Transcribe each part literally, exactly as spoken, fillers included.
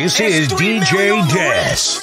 This is D J Des,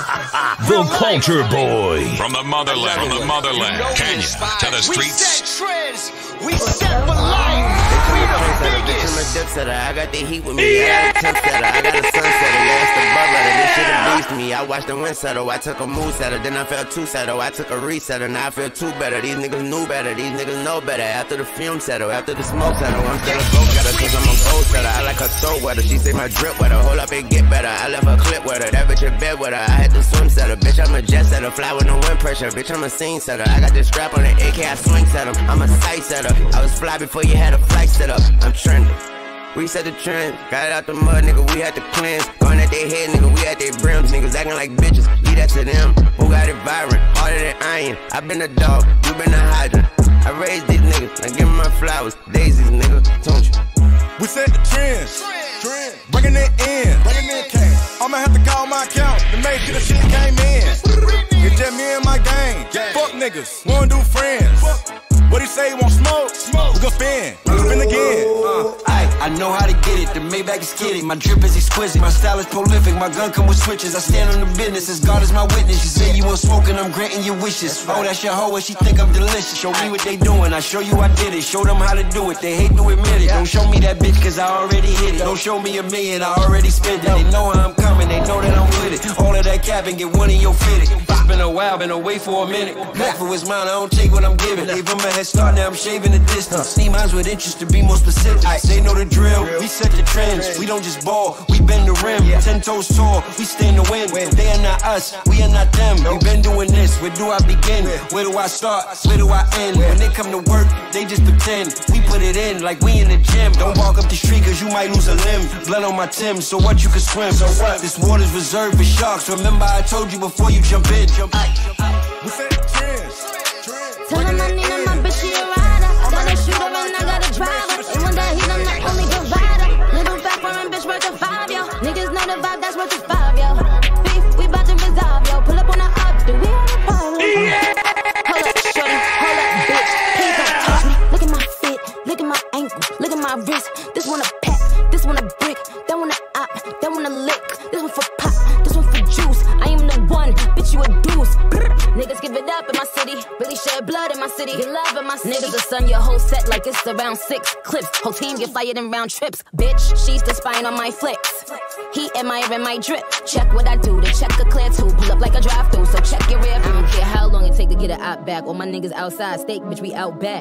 the Culture Boy. From the motherland, from the motherland, Kenya to the streets. We set trends, we set for life. We the biggest. I'm a dip setter, I got the heat with me. Yeah. I got a temp setter, I got a sun setter. Yeah, it's the butler, this shit beast me. I watched the wind settle, I took a mood setter, then I felt two settle. I took a resetter, now I feel two better. These niggas knew better, these niggas know better. After the fume settle, after the smoke settle, I'm still a go-getter, cause I'm a gold setter. I like her throat wetter, she say my drip wetter. Hold up and get better, I left her clip with her. That bitch in bed with her, I had to swim setter. Bitch, I'm a jet setter, fly with no wind pressure. Bitch, I'm a scene setter, I got this strap on the A K, I swing setter. I'm a sight setter, I was fly before you had a flight set up. I'm trending. We set the trend, got it out the mud, nigga, we had to cleanse. Going at their head, nigga, we at their brims. Niggas acting like bitches, leave that to them. Who got it vibrant, harder than iron. I been a dog, you been a hydrant. I raised these niggas, I give them my flowers. Daisies, nigga, don't you? We set the trends, trend. Bringing it in, bringing in cash. I'ma have to call my account to make sure the shit came in. It's just me and my gang, fuck niggas, wanna do friends. What he say, he want smoke? Smoke. We gon' spin, we gon' spin again. Uh, I, I know how to get it, the Maybach is kitty. My drip is exquisite, my style is prolific. My gun come with switches, I stand on the business as God is my witness. You say you want smoke and I'm granting your wishes. Oh, that's your hoe and she think I'm delicious. Show me what they doing, I show you I did it. Show them how to do it, they hate to admit it. Don't show me that bitch cause I already hit it. Don't show me a million, I already spent it. They know how I'm coming, they know that I'm with it. All of that cap and get one in your fitted. It's been a while, been away for a minute. Back for his mind, I don't take what I'm giving. Gave him a head start, now I'm shaving the distance. See minds with interest to be more specific. They know the drill, we set the trends. We don't just ball, we bend the rim. Ten toes tall, we stay in the wind. They are not us, we are not them. We been doing this, where do I begin? Where do I start, where do I end? When they come to work, they just pretend. We put it in like we in the gym. Don't walk up the street cause you might lose a limb. Blood on my Tim, so what, you can swim. So what? This water's reserved for sharks. Remember I told you before you jump in. Jump in. We set the trends, trends. Tell him I need him, my bitch, she a rider. I got a shooter and I got a driver. And one day he done the only provider. Little fat foreign bitch worth a five, yo. Niggas know the vibe, that's worth a five, yo. Beef, we bout to resolve, yo. Pull up on the up, do we have a problem? Yeah. Hold up, shorty, hold up, bitch. Please don't touch me. Look at my fit, look at my ankle, look at my wrist. This one a pack, this one a brick, that one a op, that one a lick. This one for pop, this one for juice. I am the one, bitch, you a deuce. Niggas give it up in my city, really shed blood in my city, get love in my city. Niggas will sun your whole set like it's around six clips. Whole team get fired in round trips. Bitch, she's the spine on my flicks. He admiring my drip. Check what I do, the check a clear too. Pull up like a drive through, so check your rear view. I don't care how long it take to get it out back. All my niggas outside, steak, bitch, we out back.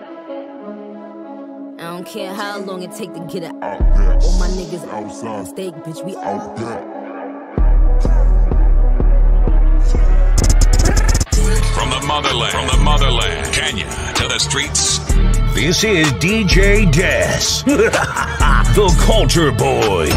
I don't care how long it take to get it out back. All my niggas outside, steak, bitch, we out back. From the motherland, from the motherland, Kenya to the streets. This is D J Des, the Culture Boy.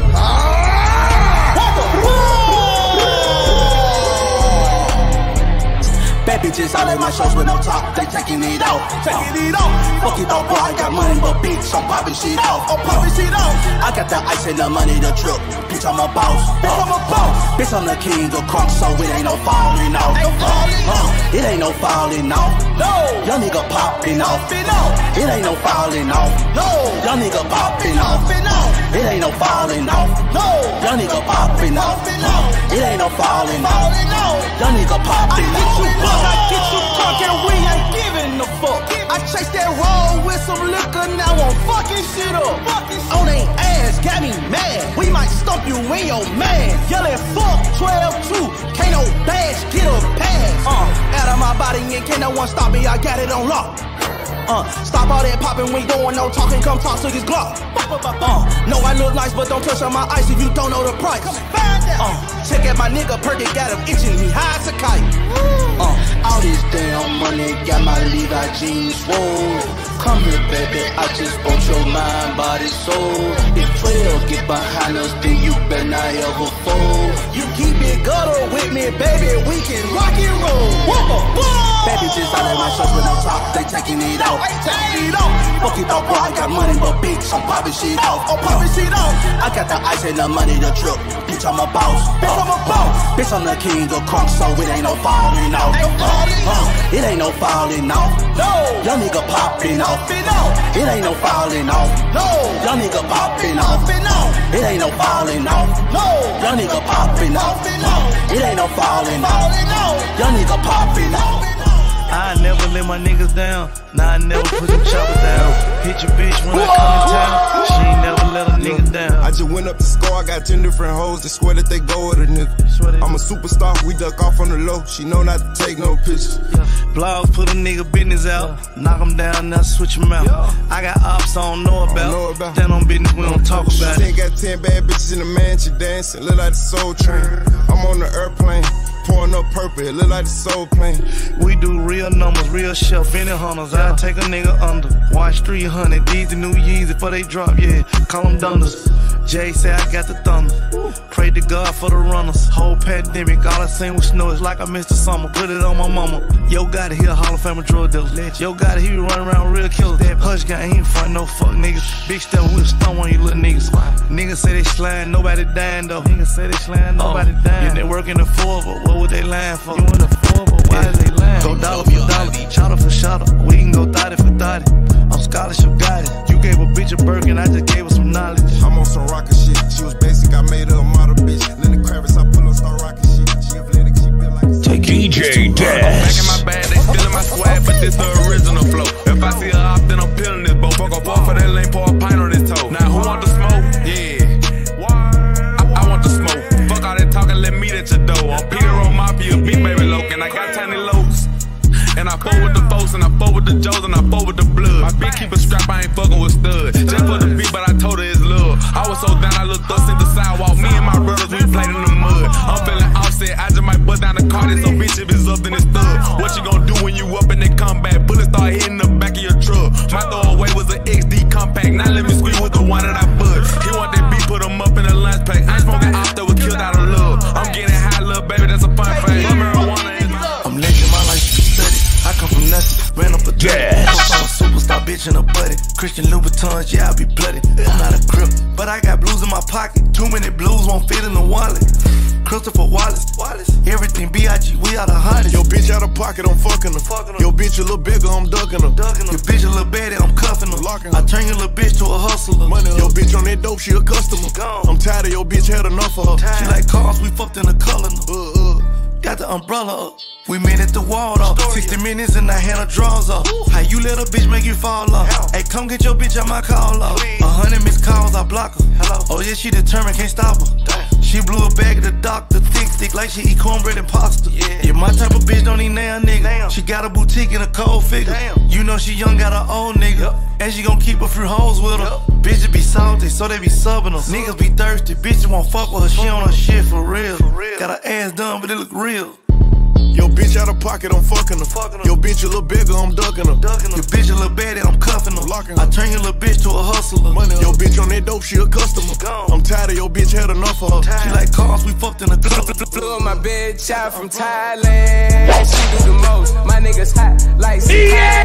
Bad bitches all at my shows with no top, they taking it out, taking it out. Fuck it up, boy, I got money, but bitch, I'm popping shit out, I'm popping shit out. I got the ice and the money, the trip, bitch, I'm a boss, bitch, I'm a boss. Bitch, I'm the king of crunk, so it ain't no falling off, uh, it ain't no falling off, no. Young nigga popping off, it ain't no falling off, no. Young nigga popping off, it ain't no falling off, no. Young nigga popping off, it ain't no falling off, young nigga popping off. I get you drunk and we ain't giving a fuck. I chase that roll with some liquor, now I'm fucking shit up. On they ass, got me mad. We might stomp you in your man. Yelling fuck twelve two, can't no badge, get a pass. Uh, out of my body and can't no one stop me, I got it on lock. Uh, stop all that popping, we ain't doing no talking, come talk to this Glock. Uh, know I look nice, but don't touch on my ice if you don't know the price. Uh, check out my nigga, Perky got him itching, he high as a kite. Uh, all this damn money got my Levi jeans swole. Come here, baby, I just want your mind, body, soul. If twelve get behind us, then you better not ever fold. You keep it gutter with me, baby, we can rock and roll. Whoa, whoa. Bad bitches all at my shows with no top, they taking it out, taking it out. Fuck it up, boy, I got money, but bitch, I'm popping shit off, I'm popping shit off. I got the ice and the money, the trip, bitch, I'm a boss, bitch, I'm a boss. Bitch, I'm the king of crunk, so it ain't no falling out. Uh, It ain't no falling off. No. Young nigga popping off. It ain't no falling off. No. Young nigga popping off. It ain't no falling off. No. Young nigga popping off. It ain't no falling off. Young nigga popping off. I never let my niggas down. Nah, I never put them choppers down. Hit your bitch when I come in town. She ain't never let a nigga down. I just went up to score, I got ten different hoes that swear that they go with a nigga. I'm a superstar, we duck off on the low. She know not to take no pictures. Blogs put a nigga business out. Knock him down, now switch him out. I got ops I don't know about. Know about. Stand on business, we don't talk about She it. got ten bad bitches in the mansion dancing, look like the Soul Train. I'm on the airplane, pouring up purple, it look like the Soul Plane. We do real numbers, real shelf, any hunters. I take a nigga under. Watch three hundred, these the new Yeezy before they drop, yeah. Call them dunders. Jay say I got the thunder. Pray to God for the runners. Whole pandemic, all I seen was snow. It's like I missed the summer. Put it on my mama. Yo, got it, he a Hall of Fame drug dealer. Yo, got it, he be running around real killers. That Hush guy, he ain't front no fuck niggas. Big step, we stun on you little niggas. Niggas say they slime, nobody dying though. Niggas say they slime, nobody oh, dying. Yeah, they work in the four, but what would they lying for? You in the four, but why yeah. is they lying? Go dollar for dollar, shotter for shotter. We can go thotty for thotty. I'm scholarship got it. You gave a bitch a Birkin, I just gave her some knowledge. I'm on some rocket shit. She was basic, I made her a model bitch. Lenny Kravitz, I pull up, start rocking shit. She athletic, she built like a D J Des. Back in my bag, they stealing my swag, but this the original flow. If I see a op, then I'm peeling this boat. Fuck up off for that lane, pour a pint on his toe. Now who want the smoke? Yeah. I, I want the smoke. Fuck all that talking, let me at your door. I'm Peter on Mafia, big baby Loke, and I got tiny lows. And I fuck with the folks, and I fuck with the Joes, and I fuck with the blood. My bitch keep a strap, I ain't fucking with stud. Just for the beat, but I told her it's love. I was so down, I looked up, seen the sidewalk. Me and my brothers, we played in the mud. I'm feeling offset, I just might bust down the car. This so bitch, if it's up, then it's thug. What you gon' do when you up and they come back? Bullets start hitting the back of your truck. My throwaway was an X D compact. Now let me squeeze with the one that I bust. He want that beat, put him up in a lunch pack. I ain't smoking off that was killed out of love. I'm getting high, little baby, that's a fun fact. Marijuana is my I'm legend, my life be studied. I come from nothing, ran up a Yes. I'm a superstar bitch and a buddy. Christian Louboutins, yeah, I be bloody. I'm not a crip, but I got blues in my pocket. Too many blues won't fit in the wallet. Christopher Wallace, Wallace. Everything B I G, we are the hottest. Yo, bitch out of pocket, I'm fucking her. Yo, bitch a little bigger, I'm ducking her. Your bitch a little baddie, I'm cuffing her. I turn your little bitch to a hustler. Money yo, bitch on that dope, she a customer. Gone. I'm tired of your bitch, had enough of her. She like cars, we fucked in the color. Uh, uh. Got the umbrella up. We made it the wall up. sixty minutes and I had her drawers up. How you let a bitch make you fall off? Hey, come get your bitch out my call up. A hundred missed calls, I block her. Hello. Oh yeah, she determined, can't stop her. Damn. She blew a bag at the doctor, thick, thick like she eat cornbread and pasta. Yeah, yeah, my type of bitch don't eat now, nigga. Damn. She got a boutique and a cold figure. Damn. You know she young, got her old nigga. Yep. And she gon' keep a few hoes with her. Yep. Bitches be salty, so they be subbing her. Niggas be thirsty, bitches won't fuck with her. She on her shit for real. For real. Got her ass done, but it look real. Yo, bitch out of pocket, I'm fucking her. Fucking her. Yo, bitch a little bigger, I'm ducking her. Ducking her. Your bitch a little baddie, I'm cuffing her. Locking her. I turn your little bitch to a hustler. Money yo, bitch on that dope, she a customer. Gone. I'm tired of your bitch, had enough of her. She like cars, we fucked in the color. Flew on my bed, child from Thailand. She do the most. My niggas hot like C I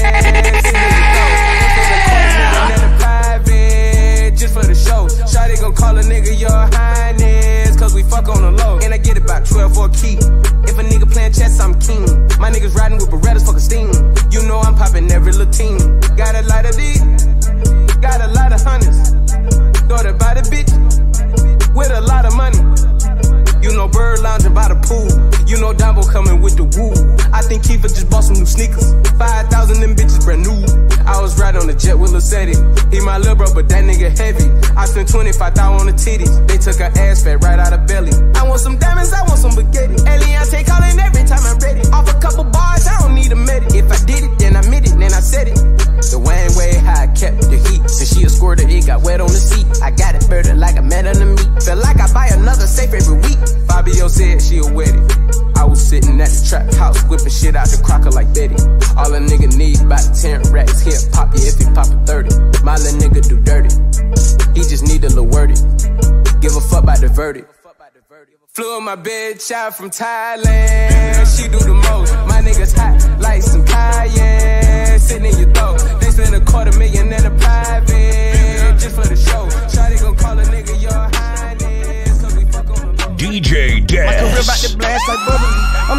A. Just for the show. Shawty gon' call a nigga your highness, cause we fuck on the low. And I get about twelve for a key. If a nigga playing chess, I'm king. My niggas riding with Berettas, fucking steam. You know I'm popping every little team. Got a lot of D, got a lot of hundreds. Daughter by the bitch, with a lot of money. You know Bird lounging by the pool. You know Dumbo coming with the woo. I think Kiefer just bought some new sneakers. Five thousand them bitches brand new. I was riding on the jet with Lil Seti. He my lil' bro, but that nigga heavy. I spent twenty-five thousand on the titties. They took her ass fat right out of belly. I want some diamonds, I want some spaghetti. Eliante calling every time I'm ready. Off a couple bars, I don't need a medic. If I did it, then I meant it, then I said it. The Wayne way how I kept the heat. And she a squirter, it got wet on the seat. I got it birded like a man on the meat. Feel like I buy another safe every week. Fabio said she'll wet it. I was sitting at the trap house, whipping shit out the crocker like Betty. All a nigga need about ten racks. He'll pop you if he pop a thirty. My little nigga do dirty. He just need a little worded. Give a fuck about the verdict. Flew on my bed, child from Thailand. She do the most. My niggas hot like some cayenne. Sitting in your throat. They spend a quarter million in a private just for the show. Shawty gon' call a nigga your highness, cause we fuck on the D J Des. My career about to blast like bubbly. I'm not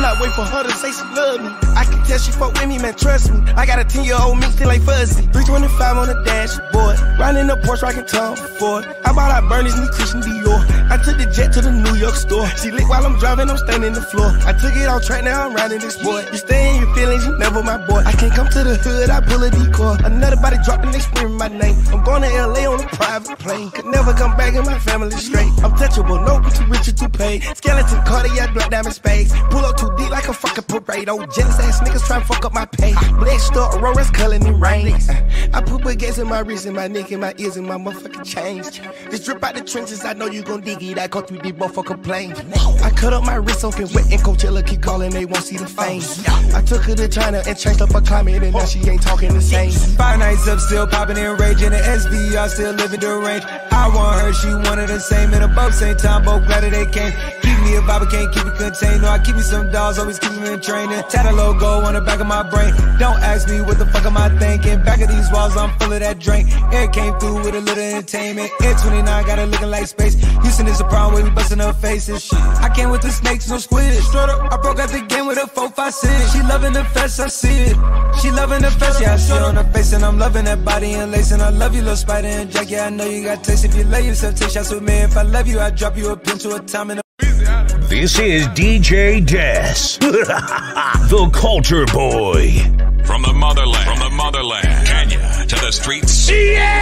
cannot wait for her to say she love me. I can tell she fuck with me, man, trust me. I got a ten year old me still ain't fuzzy. three twenty-five on the dashboard, riding the Porsche, rockin' Tom Ford. How about I burn this new Christian Dior? I took the jet to the New York store. She lit while I'm driving, I'm standing the floor. I took it off track, now I'm riding this boy. You stay in your feelings, you never my boy. I can't come to the hood, I pull a decoy. Another body dropping, they screaming my name. I'm going to L A on a private plane. Could never come back in my family straight. I'm touchable, no, too rich or too paid. Skeleton cardiac, black diamond spades. Pull up too deep like a fucking parade. Oh, jealous ass niggas try to fuck up my pay. Black star, Aurora's culling in rain. I put baguettes in my wrist, in my neck, in my ears, and my motherfucking chains. This drip out the trenches, I know you gon' dig it. I go through these motherfucking planes. I cut up my wrist soaking wet, and Coachella keep calling, they won't see the fame. I took her to China and changed up her climate, and now she ain't talking the same. Five nights up, still popping and raging. The S V R still living the range. I want her, she wanted the same. And above same time, both glad that they came. Keep me a Bible, can't keep it contained. No, I keep me some dolls, always keep me in training. Tat a logo on the back of my brain. Don't ask me what the fuck am I thinking. Back of these walls, I'm full of that drink. Air came through with a little entertainment. Air twenty-nine got it looking like space. Houston is a problem with me busting her faces. Shit. I came with the snakes, no squid. Straight up, I broke out the game with a four five six. She loving the fest, I see it. She loving the fest, yeah, I see it on her face. And I'm loving that body and lace. And I love you, little Spider and Jack. Yeah, I know you got taste. If you love yourself, take shots with me. If I love you, I drop you a pin to a time in a. This is D J Des, the Culture Boy. From the motherland, from the motherland, Kenya to the streets. Yeah!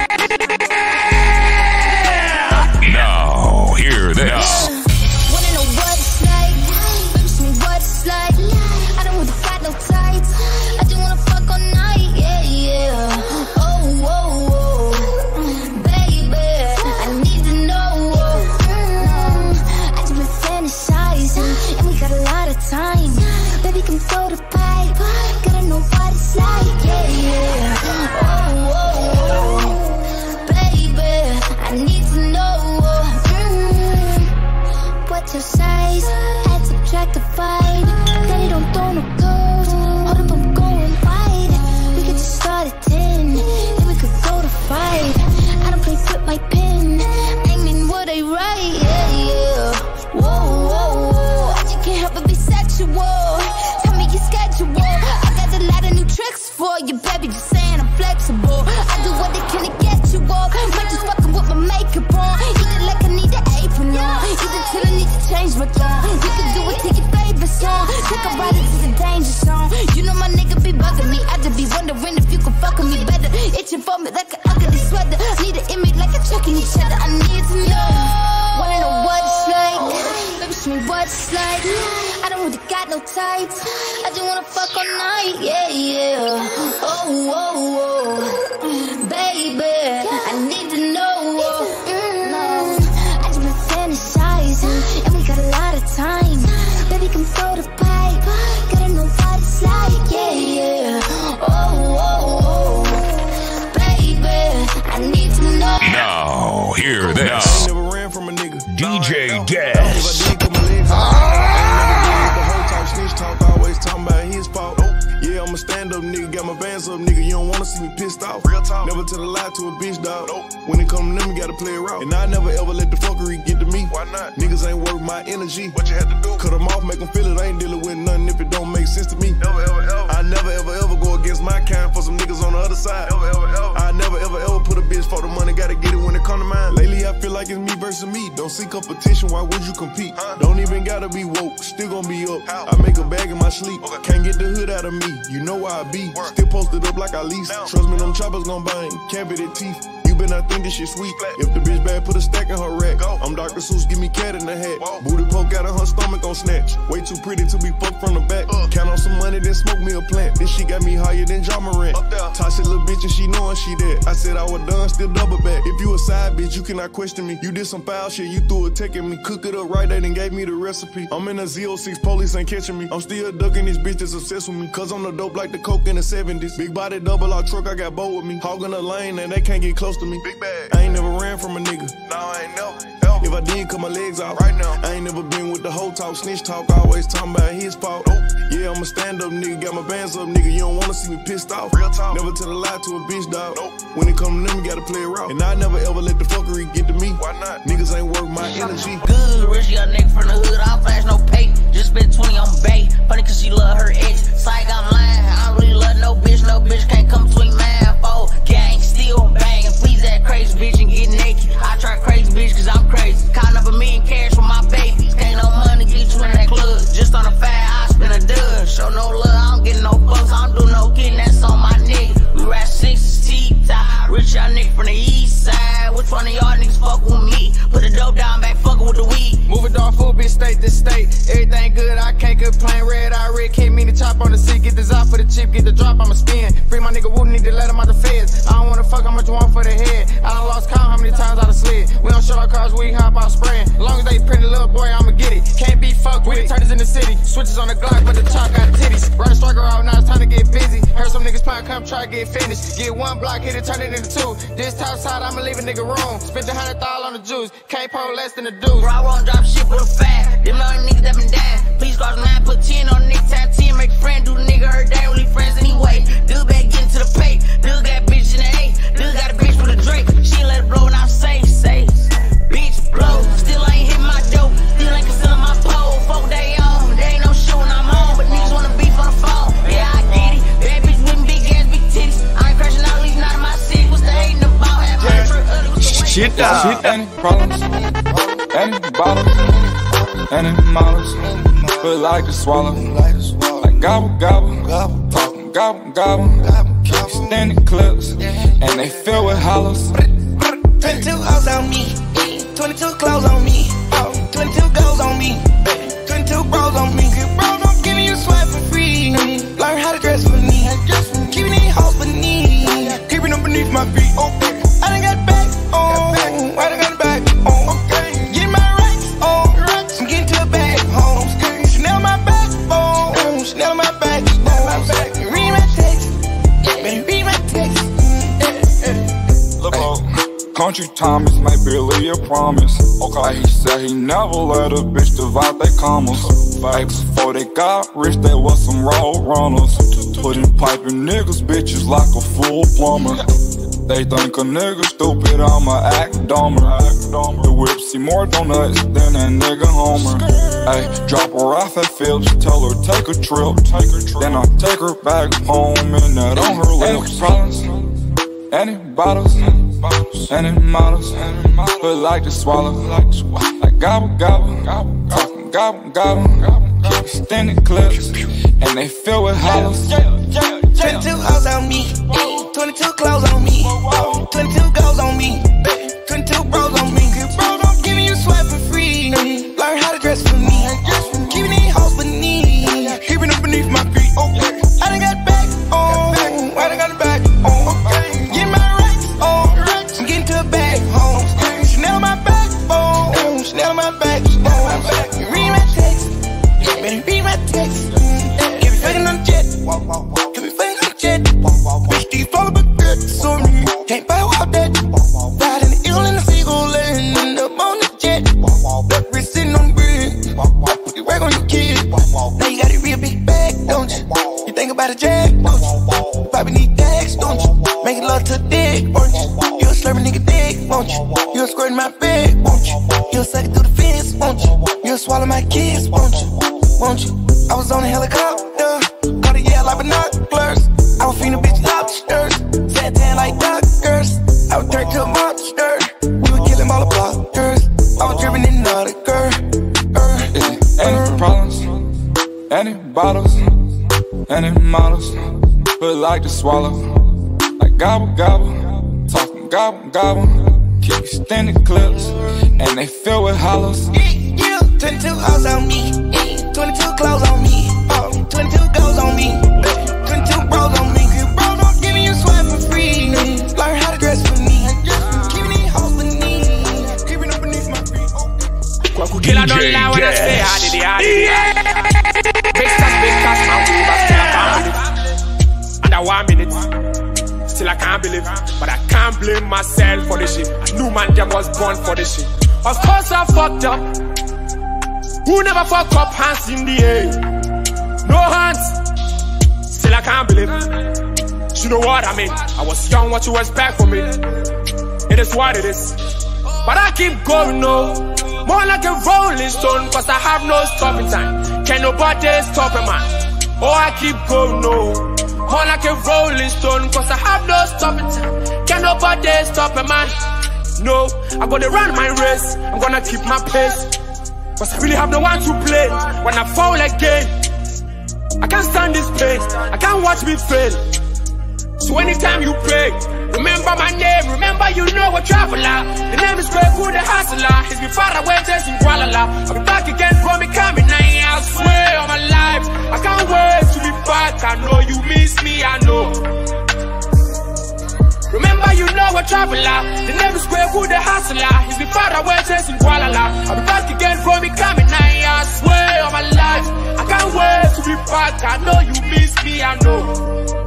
Now, hear this. Wanna know what it's like? Baby, show me what it's like. I don't want to fight no tights. I just wanna fuck all night, yeah, yeah. Oh, whoa, whoa. Baby, I need to know. Mm, I just been fantasizing, and we got a lot of time. Baby, come throw the pipe. Gotta know what it's like, yeah, yeah. Oh, whoa, whoa. Baby, I need to know. Mm, what's your size? Add, subtract, divide. Daddy don't throw no curves. Hold up, I'm going wide. We could just start at ten, then we could go to five. I don't play with my pen, aiming what I write, yeah, yeah. Whoa, whoa, whoa. I just can't help but be sexual. Tell me your schedule. I got a lot of new tricks for you, baby. Just saying I'm flexible. I do what they can to get you off. Might just fucking with my makeup on. Eat it like I need an apron on. Eat it till I need to change my tone. You can do it to your favorite song. Take a ride into the danger zone. You know my nigga be bugging me. I just be wondering if you can fuck with me better. Itching for me like an ugly sweater. Need an image like a chucking each other. I need to know. Wanna know what it's like? Baby, show me what it's like. I don't really got no tights. I just wanna fuck all night, yeah, yeah. Oh, whoa, whoa. Baby, I need to know. Mm, I just been fantasizing, and we got a lot of time. Baby, come throw the pipe. Gotta know what it's like, yeah, yeah. Oh, whoa, whoa. Baby, I need to know. Now, hear this. I never ran from a nigga. D J Des. Snitch talk, always talking about his fault. Yeah, I'm a stand-up nigga, got my bands up, nigga. You don't wanna see me pissed off. Real talk. Never tell a lie to a bitch, dog. Nope. When it come to them, you gotta play it raw. And I never ever let the fuckery get to me. Why not? Niggas ain't worth my energy. What you had to do? Cut them off, make them feel it. I ain't dealing with nothing if it don't make sense to me. Never ever ever. I never ever ever go against my kind for some niggas on the other side. Never ever ever. I never ever ever put a bitch for the money, gotta get it when it come to mine. Lately I feel like it's me versus me. Don't seek competition, why would you compete? Huh? Don't even gotta be woke, still gonna be up. How? I make a bag in my sleep. Okay. Can't get the hood out of me, you know why I be. Work. Still posted up like I lease. Now. Trust me, them choppers gon' bang, cavity teeth. You better not think this shit sweet. If the bitch bad, put a stack in her rack. Go. I'm Doctor Seuss, give me cat in the hat. Whoa. Booty poke out of her stomach on snatch. Way too pretty to be fucked from the back. Uh. Count on some money, then smoke me a plant. This shit got me higher than John Morant. Toss it, little bitch, and she knowin' she dead. I said I was done, still double back. If you a side bitch, you cannot question me. You did some foul shit, you threw a tech at me. Cook it up right, they done gave me the recipe. I'm in a Z oh six, police ain't catching me. I'm still ducking this bitch that's obsessed with me. Cause I'm the dope like the coke in the seventies. Big body, double R truck, I got bow with me. Hogging the lane, and they can't get close to me. Big bag. I ain't never ran from a nigga. No, I ain't never. If I did, cut my legs off. Right now, I ain't never been with the whole talk, snitch talk, always talking about his fault. Nope. Yeah, I'm a stand-up nigga, got my bands up, nigga. You don't wanna see me pissed off. Real talk. Never tell a lie to a bitch, dog. Nope. When it come to them, you gotta play it raw. And I never ever let the fuckery get to me. Why not? Niggas ain't worth my energy. Good, rich young nigga from the hood, I flash no pay. Just spent twenty on Bay. Funny cause she love her ex. Psych, I'm lying. I don't really love no bitch. No bitch can't come between man. Four gang, still banging. Please that crazy bitch and get naked. I try crazy bitch cause I'm crazy. Counting up a million cash for my babies. Can't no money get you in that club. Just on a fat, I spin a dud. Show no love, I don't get no fucks. I don't do no kidding, that's on my nigga. We rap sixes, T-top. Rich young nigga from the east side. Which one of y'all niggas fuck with me? Put the dope down, back fucking with the weed. Move it off, full bitch, state to state. Everything good, I can't complain. Red, I red, can't mean to chop on the seat. Get this out for the chip, get the drop, I'ma spin. Free my nigga Woo, need to let him out the feds. I don't wanna fuck, how much you want for the head. I done lost count how many times I done slid. We don't show our cars, we hop out spraying. As long as they print a little boy, I'ma get it. Can't be fucked with it. Turners in the city, switches on the Glock, but the chalk got titties. Run a striker out, now it's time to get busy. Heard some niggas plan, come try to get finished. Get one block, hit it, turn it into two. This top side, I'ma leave a nigga room. Spent a hundred thousand on the juice. Can't pull less than the deuce. Bro, I won't drop shit with a fat. Them other niggas that been down. Please cross nine, put ten on the nigga, time ten, make a friend. Do the nigga her day, only friends anyway. Dude back getting to the pay. Dude got a bitch in the A. Dude got a bitch with a Drake. She let it blow and I'm safe, safe. Bitch blow. Still ain't hit my dope. Still ain't concealing my pole. Folk they on. They ain't no show when I'm home. But niggas wanna beef on the phone. Yeah, I get it. Bad bitch with big ass, big titties. I ain't crashing out, leaving out of my city. What's the hating about? Have money for ugly. What's the Shit, shit, any problems, any bottles, any models, but like to swallow, like gobble, gobble, talking gobble, gobble, keep standing clips, and they fill with hollows. twenty-two hoes on me, twenty-two clothes on me, twenty-two goals on me, twenty-two bros on me. Bro, I'm giving you sweat for free. Learn how to dress for me, keeping these hoes beneath, keeping them beneath my feet. Okay, I done got back on, I done got back on. Okay, get my racks on, I'm getting to a bag home. Chanel my backbone, Chanel my backbone. Read my text, better read my text. Look up. Country Thomas make Billy a promise. Okay, he said he never let a bitch divide they commas. Back before they got rich, they was some road runners. Putting piping niggas bitches like a full plumber. They think a nigga stupid, I'ma act dumber. The whip see more donuts than a nigga Homer. Ay, drop her off at Phillips, tell her take a trip. Then I take her back home and that on her lips. Any problems, any bottles, any models, but like to swallow, like gobble, gobble, talking gobble, gobble, keep standing clips, and they fill with hollows. twenty-two hoes on me, twenty-two clothes on me, twenty-two goals on me, twenty-two bros on me. Bro, I'm giving you sweat for free. Learn how to dress for me, keeping these hoes beneath, keeping them beneath my feet. Okay, I done got back on, I done got a back on. Okay, get my racks on, I'm getting to a bag home. Chanel my backbone, Chanel my backbone. Read my text, better read my text. Keep me fucking on the jet, keep me fucking on the jet. Bitch, these fall baguettes on me, can't buy all that. Riding the ill and the seagull, laying in the on the jet. Black wrist sitting on the bridge, put your work on your kid. Now you got a real big bag, don't you? You think about a jack, don't you? Probably need tags, don't you? Making love to the dick, won't you? You a slurping nigga dick, won't you? You a squirting my bed, won't you? You a suck it through the fence, won't you? You a swallow my kids, won't you? Won't you? I was on a helicopter, caught a yell like binoculars. I was feeding bitch lobsters, sat tan like doctors. I was turned to a monster, we were killing all the blockers. I was driven in another girl. Any problems, any bottles, any models, but like to swallow, like gobble, gobble, talking gobble, gobble, keep standing clips, and they fill with hollows. Yeah, twenty-two hoes on me, twenty-two clothes on me, twenty-two goals on me, twenty-two bros on me. Bro, I'm giving you sweat for free. Learn how to dress for me, keeping these hoes beneath, keeping them beneath my feet. Killer don't lie when I say I did it, I did it. Big stars, big stars, man, we but still I can't believe. Under one minute, still I can't believe. But I can't blame myself for this shit. I knew man jam was born for this shit. Of course I fucked up. Who never fuck up, hands in the air? No hands. Still I can't believe it. You know what I mean? I was young, what you expect from me? It is what it is. But I keep going, no. More like a rolling stone, cause I have no stopping time. Can nobody stop a man? Oh, I keep going, no. More like a rolling stone, cause I have no stopping time. Can nobody stop a man? No, I'm gonna run my race, I'm gonna keep my pace. Cause I really have no one to play when I fall again. I can't stand this pain, I can't watch me fail. So anytime you play, remember my name, remember you know a traveler. The name is Greg Hood, the hustler. He's been far away, just in Kuala Lumpur. I'll be back again from me coming, I swear on my life. I can't wait to be back, I know you miss me, I know. Remember you know a traveler. The name is Greg Hood, the hustler. He's been far away, just in Kuala Lumpur. I'll be back again from me coming, I swear on my life. I can't wait to be back, I know you miss me, I know.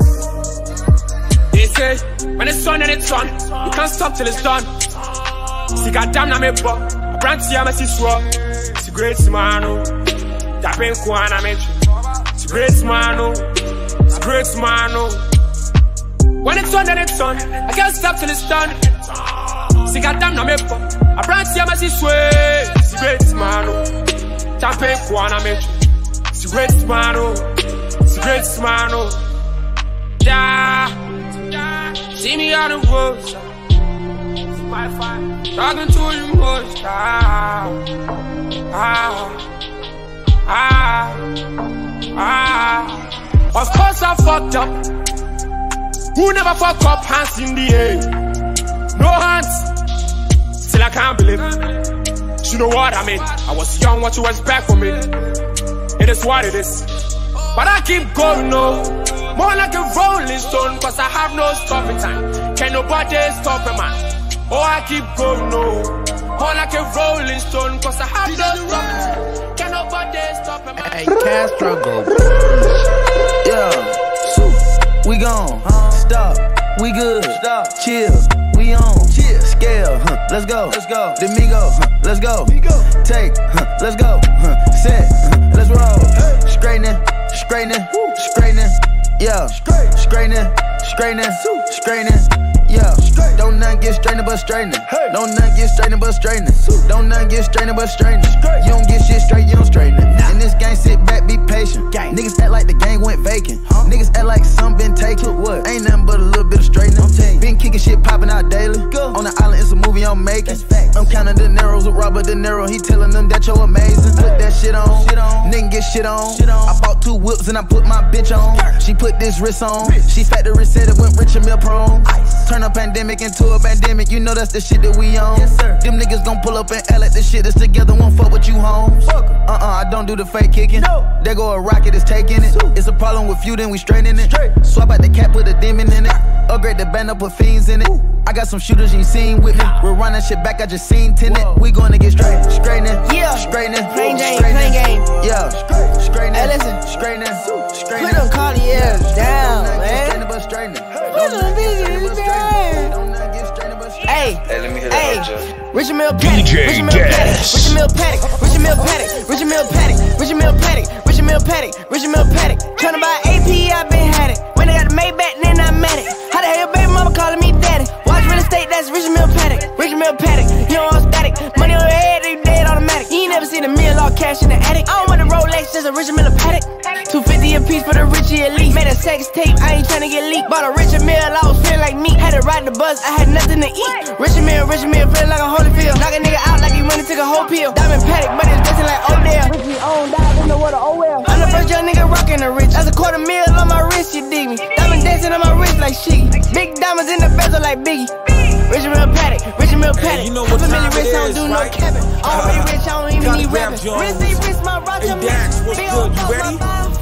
They say, when it's on and it's on, you can't stop till it's done. See, goddamn, I'm a buck. I brand see, I'm a swap. It's a great man, oh. That pain, Kwana, me. It's a great man, oh. It's a great man, oh. When it's on and it's on, I can't stop till it's done. See, goddamn, I'm a buck. I brand see, I'm a swap. It's a great man, oh. That pain, Kwana, me. It's a great man, oh. It's a great man, oh. Yeah. See me on the road, talking to you most. Ah, ah, ah, ah. Of course I fucked up. Who never fuck up, hands in the air? No hands. Still I can't believe it. You know what I mean? I was young, what you expect from me? It is what it is. But I keep going, no. More like a rolling stone, cause I have no stopping time. Can nobody stop a man? Oh, I keep going, no. More like a rolling stone, cause I have no stopping time. Can nobody stop a man? Hey, Castro go. Yeah, we gone. Stop, we good. Stop, chill, we on. Chill, scale, huh? Let's go. Let's go. Domingo, huh? Let's go. Take, huh? Let's go. Huh? Set, huh? Let's roll. Straightening, straightening, straightening. Yeah, straightening, straightening, straightening. Yeah, don't nothing get straightening but straightening. Don't nothing get straightening but straightening. Don't nothing get straightening but straightening. You don't get shit straight, you don't straighten it. In this game, sit back, be patient. Niggas act like the game went vacant. Niggas act like some been taken. What? Ain't nothing but a little bit of straightening. Been kicking shit popping out daily. On the island, it's a movie I'm making. I'm counting De Niro's with Robert De Niro. He telling them that you're amazing. Put that shit on. Nigga get shit on. I bought two whips and I put my bitch on. She put this wrist on. She factory said it went Richard Mill Pro. Turn a pandemic into a pandemic. You know that's the shit that we on. Yes, sir. Them niggas gon' pull up and L at the shit that's together. Won't fuck with you, homes. Uh-uh, I don't do the fake kicking. No. There go a rocket, it's taking it. It's a problem with you, then we straightening it. Straight. Swap out the cap, put a demon in it. Upgrade the band up, put fiends in it. Ooh. I got some shooters you ain't seen with me. We're running shit back, I just seen tenant. We gonna get straight. Straightening. Yeah. Straightening. Plain game, plain game. Yeah. Straightening. Hey, listen. Straightening. Straightening. Put them Cartiers down, man. Straightening but straightening. Put them bitches down. Hey, hey, let me hear that, Joe. Richard Mill Paddock, Richard Mill Paddock, Richard Mill Paddock, Richard Mill Paddock, Richard Mill Paddock, Richard Mill Paddock, Richard Mill Paddock, Richard Mill Paddock. Tryna buy A P, I been had it. When they got the Maybach, then I'm at it. How the hell your baby mama calling me daddy? Watch real estate, that's Richard Mill Paddock, Richard Mill Paddock. You don't want static, money on your head, you dead automatic. You ain't never seen a million dollar cash in the attic. I don't want a Rolex, just a Richard Mill Paddock. two fifty a piece for the Richie Elite. Made a sex tape, I ain't tryna get leaked. Bought a Richard Mill, I was feeling like me. Had to ride the bus, I had nothing to eat. Richard Mill, Richard Mill, feeling like a Holyfield. Knock a nigga out like he running, took a whole pill. Diamond Paddock, but it's dancing like Odell. Richie on, dive in the water, oh well. I'm the first young nigga rockin' the rich. That's a quarter mil on my wrist, you dig me. Diamond dancing on my wrist like Shiggy. Big diamonds in the bezel like Biggie. Richard Mill Paddock, Richard Mill Paddock. Hey, you know what time it is, I don't do right? No capping. I'm already rich, I don't even need rapping. Wrist, wrist, my Roger. Hey, Dax, what's good? You ready?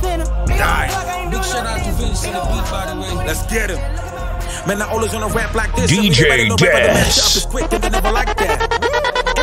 Die. Big shout out to Vince in the beat, by the way. Let's get him. Man, I always on a rap like this. D J Des. Quick, they never like that.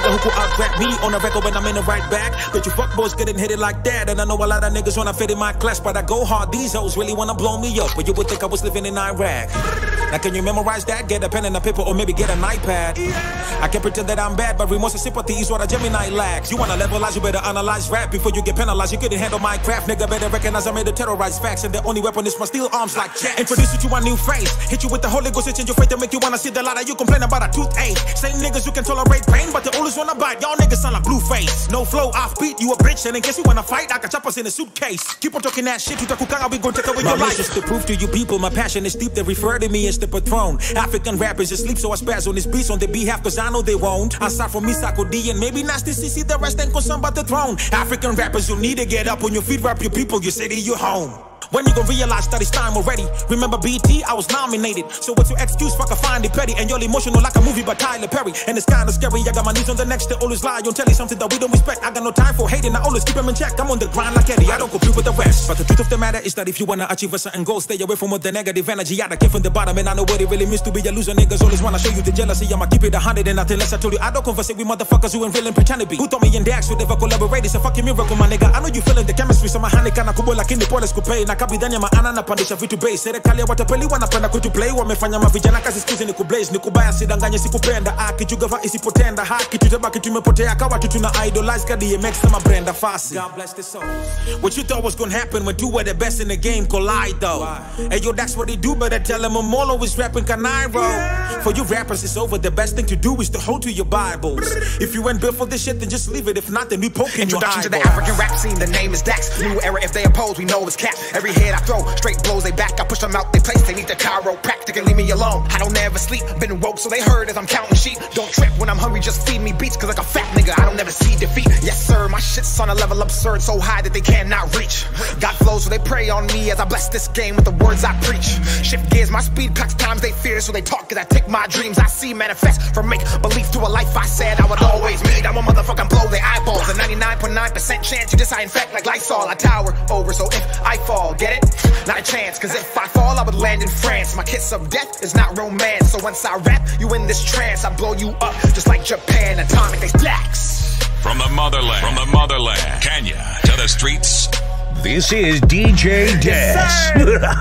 who could out-rap me on the record when I'm in the right back. But you fuck boys couldn't hit it like that. And I know a lot of niggas wanna fit in my class, but I go hard. These hoes really wanna blow me up, but you would think I was living in Iraq. Now can you memorize that? Get a pen and a paper or maybe get an iPad. I can pretend that I'm bad, but remorse and sympathy is what a Gemini lacks. You wanna levelize, you better analyze rap before you get penalized. You couldn't handle my craft, nigga. Better recognize I'm here to terrorize facts, and the only weapon is my steel arms like jacks. Introduce you to a new phrase, hit you with the Holy Ghost, change your faith to make you wanna see the light. Of you complain about a toothache. Same niggas who can tolerate pain, but the oldest wanna bite. Y'all niggas sound like Blueface. No flow, offbeat, you a bitch, and in case you wanna fight, I got choppers in a suitcase. Keep on talking that shit, you talk we gon' take away your life. Just to prove to you people, my passion is deep. They refer to me as the patron. African rappers asleep, so I spaz on this beats on their behalf, cause I know they won't. Aside from me, Sako D, and maybe Nasty C C, the rest ain't concerned about the throne. African rappers, you need to get up on your feet, rap your people, you say that you're home. When you gon' realize that it's time already? Remember B T, I was nominated. So what's your excuse? Fuck, I find it petty. And you're emotional like a movie by Tyler Perry. And it's kinda scary, I got my knees on the next. They always lie, don't tell you something that we don't respect. I got no time for hating, I always keep them in check. I'm on the grind like Eddie, I don't compete with the rest. But the truth of the matter is that if you wanna achieve a certain goal, stay away from all the negative energy. I came from the bottom and I know what it really means to be a loser. Niggas always wanna show you the jealousy. I'ma keep it a hundred and nothing less. I told you I don't converse with motherfuckers who ain't real and pretend to be. Who told me in Dax would never collaborate? It's a fucking miracle, my nigga. I know you feeling the chemistry. So my hand kana kubo lakini pole sikupe. Na kabidanya maana pandisha vitu base. Serikali watapeli wanapenda kwetu play. Wamefanya mavijana kazi skizi ni kublaze. Ni kubaya sidanganye sikupenda. Aki tugava isipotenda. Haki tutabaki tumepotea. Kawa tutuna idolize ka D M X na Brenda Fassi. God bless this soul. What you thought was gonna happen when two were the best in the game collide though. Hey yo, that's what they do, better tell them I'm always rapping Canairo. For you rappers it's over, the best thing to do is to hold to your Bibles. If you ain't built for this shit then just leave it. If not then we poke in your Introduction to the African rap scene, the name is Dax. New era, if they oppose we know it's cap. Every head I throw, straight blows they back. I push them out they place, they need the chiropractic and leave me alone. I don't ever sleep, been woke so they heard as I'm counting sheep. Don't trip when I'm hungry, just feed me beats. Cause like a fat nigga, I don't ever see defeat. Yes sir, my shit's on a level absurd, so high that they cannot reach. Got flows so they prey on me as I bless this game with the words I preach. Shift gears, my speed clocks times they fear, so they talk as I take my dreams I see manifest. From make belief to a life I said I would always meet. I'm a motherfucking blow their eyeballs. A ninety-nine point nine percent chance you just I infect like Lysol. I tower over, so if I fall, get it? Not a chance, cause if I fall I would land in France. My kiss of death is not romance, so once I rap you in this trance I blow you up just like Japan. Atomic they stacks. From the motherland, from the motherland, Kenya to the streets. This is D J Des,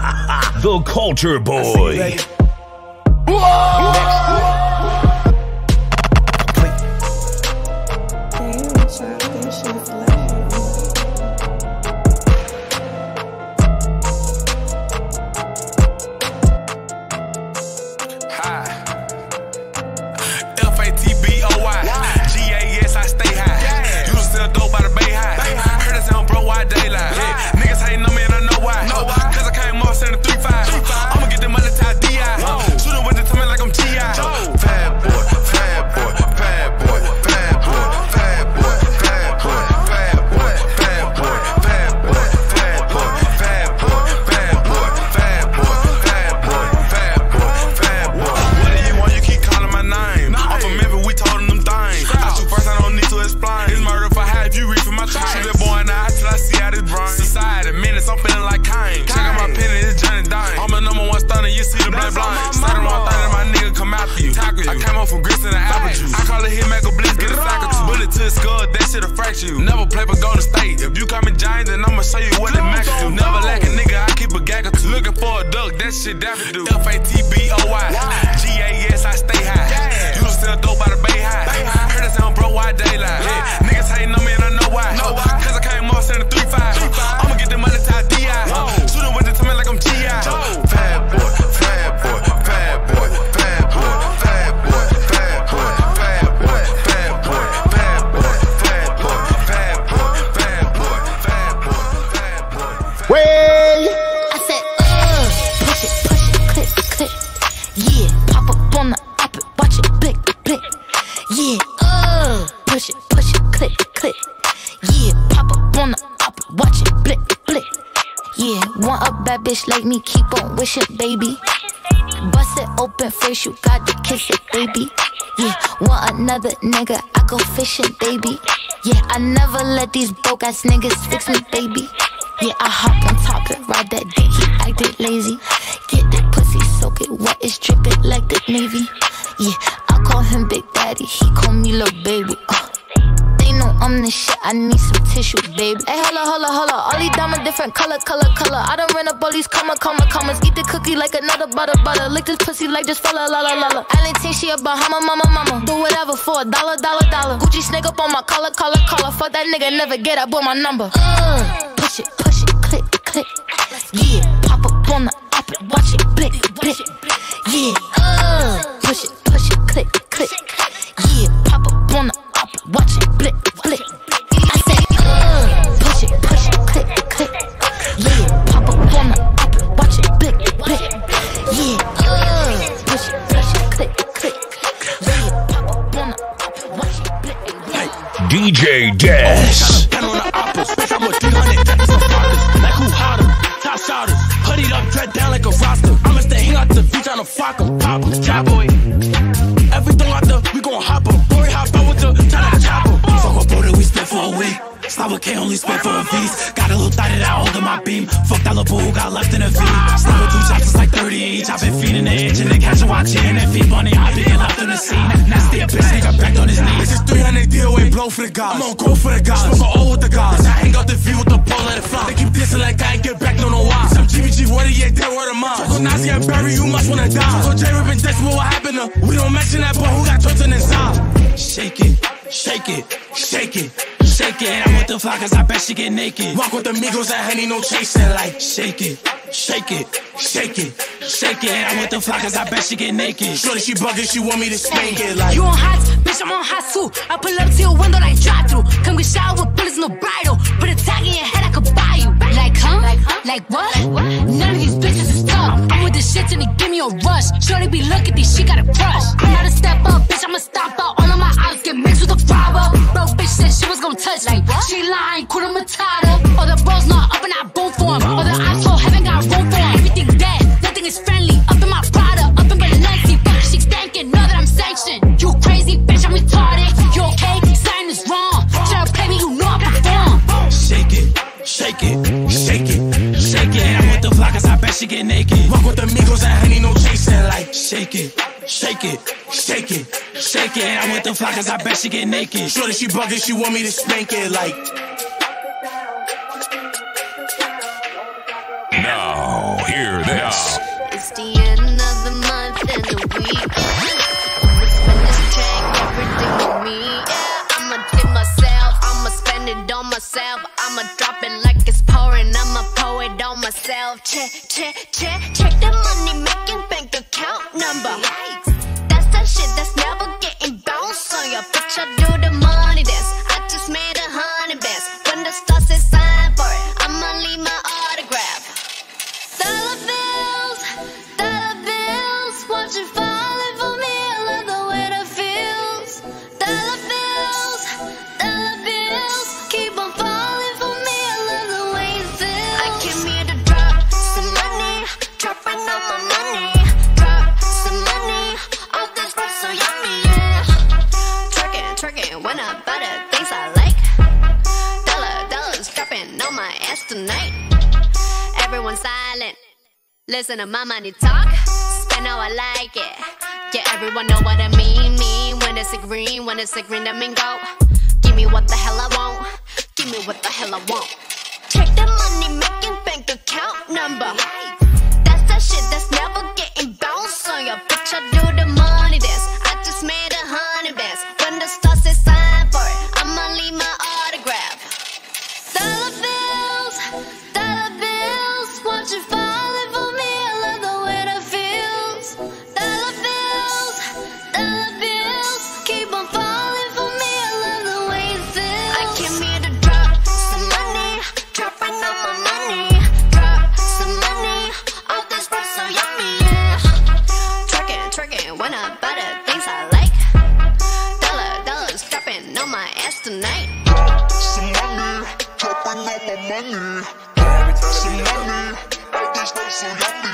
the Culture Boy. You never play but Golden State. If you call me giant, then I'ma show you what it max to. Never lack a nigga, I keep a gag or two. Looking for a duck, that shit daffy do. F A T B O Y, G A S, I stay high. You don't sell dope by the Bay High. Heard it sound bro, why daylight? Niggas hating on me and I know why. Cause I came off in the three five. I'ma get them money tie D I. Shooting with the time like I'm G I. Fat boy, fat boy, fat boy, fat boy, fat boy, fat boy, fat boy, fat boy, fat boy, fat boy. Way! I said, uh, push it, push it, click, click. Yeah, pop up on the op it, watch it, blick, blick. Yeah, uh, push it, push it, click, click. Yeah, pop up on the op it, watch it, blick, blick. Yeah, want a bad bitch like me, keep on wishing, baby. Bust it open first, you got to kiss it, baby. Yeah, want another nigga, I go fishing, baby. Yeah, I never let these broke ass niggas fix me, baby. Yeah, I hop on top and ride that dick, he acted lazy. Get that pussy, soak it wet, it's dripping like the Navy. Yeah, I I call him Big Daddy, he call me little baby. Uh. They know I'm the shit, I need some tissue, baby. Hey, holla, holla, holla, all these diamonds different color, color, color. I done ran up all these comma, comma, commas. Eat the cookie like another butter, butter. Lick this pussy like just fella, la, la, la, la. Island think she a Bahama, mama, mama. Do whatever for a dollar, dollar, dollar. Gucci snake up on my collar, collar, collar. Fuck that nigga, never get up with my number. Uh, push it, push it, click, click. Yeah, pop up on the op it, watch it, blick, blick. Yeah, uh, push it, push it, click, click. Yeah, pop up on the op it, watch it, blick, blick. I say, uh, push it, push it, click, click. Yeah, pop up on the op it, watch it, blick, blick. Yeah, uh, push it, push it, click, click. Yeah, pop up on the op it, watch it, blick, blick. D J Des. Pen on the oppas, bitch, I'm a three hundred, that is no fuckers. Like who hotter, top shotters, hoodied up, dread down like a roster. I'ma stay hang out the beach on a fuck 'em, pop 'em, cowboy. Everything out there, we gon' hop 'em. Boy, hop out with the time chop 'em. Fuck a border, we spent for a week. Slava K only spent for a piece. Got a little thought that I hold in my beam. Fuck that little boo who got left in a V. Slava two chops is like thirty each. I've been feeding the itch and then catch a watching and feed money. I've been left on the scene. Nasty a bitch, nigga back on his knees. This is three hundred D O A blow for the gods. I'm on go for the gods. Smoke all with the gods. I hang out the V with the pole, let it fly. They keep dissing like I ain't get back, don't know why. Some G B G, what are you dead, word of mine? So Nazi and Barry, you must wanna die. So J Rip and Decimal, what happened to? We don't mention that boy who got chosen inside. Shake it, shake it, shake it. Shake it, I'm with the fly cause I bet she get naked. Walk with the Migos and Henny, no chasing. Like, shake it, shake it, shake it, shake it. I'm with the fly cause I bet she get naked. Shorty, she bugging, she want me to spank it. Like, you on hot, bitch, I'm on hot too. I pull up to your window like drive through. Come get shot with bullets, no bridle. Put a tag in your head, I could buy you. Like, huh? Like, huh? Like what? None of these bitches is tough. I'm with the shit and they give me a rush. Shorty be looking, these she got a crush. I'm not a step up, bitch, I'ma stop out. All of my eyes get mixed with a robber. Bro, bitch said she was gonna touch like what? She lying, Kuna Matata. All the bros not up and I boom for him. All the eyes so heaven got room for him. Everything dead, nothing is friendly. Up in my Prada, up in Balenci. Fuck, she stankin', know that I'm sanctioned. You crazy, bitch, I'm retarded. You okay? Something is wrong. Try to play me, you know I perform. Shake it, shake it, shake it, shake it. I'm with the fly cause I bet she get naked. Walk with the Migos and Henny, no chasing. Like, shake it, shake it, shake it, shake it. I'm with the fly cause I bet she get naked. Shorty, she bugging, she want me to spank it. Like, now, hear this. It's the end of the month and the week. I'ma spend this check, everything with me. Yeah, I'ma tip myself, I'ma spend it on myself. I'ma drop it like it's pouring, I'ma pour it on myself. Check, check, check, check the money making bank account number. That's that shit that's never getting bounced on your bitch. I do the money dance. I just made a hundred bands. When the stars say sign for it, I'ma leave my autograph. Dollar bills, dollar bills, watch it falling for me. I love the way that feels. Dollar bills, dollar bills, keep on falling for me. I love the way it feels. I came here to drop some money, dropping all my money. Drop some money, all this stuff so yummy, yeah. Twerking, twerking, when I buy the things I like. Dollar, dollars dropping on my ass tonight. Everyone silent, listen to my money talk. Spend how I like it. Yeah, everyone know what I mean. Mean when it's a green, when it's a green, that mean go. Give me what the hell I want. Give me what the hell I want. Check the money making bank account number. That's that shit that's never getting bounced on your bitch. I do the money dance. I just made a hundred bands. When the stars say sign for it, I'ma leave my autograph. Dollar bills, dollar bills, watch it falling for me. I love the way that feels. Dollar bills, dollar bills, keep on falling for me. I love the way it feels. I came here to drop some money, dropping all my money. Drop some money, all this stuff so yummy, yeah. Twerking, twerking, when I buy the things I like. Dollar, dollars dropping on my ass tonight. Some money, dropping all my money. Some money, all this stuff so yummy.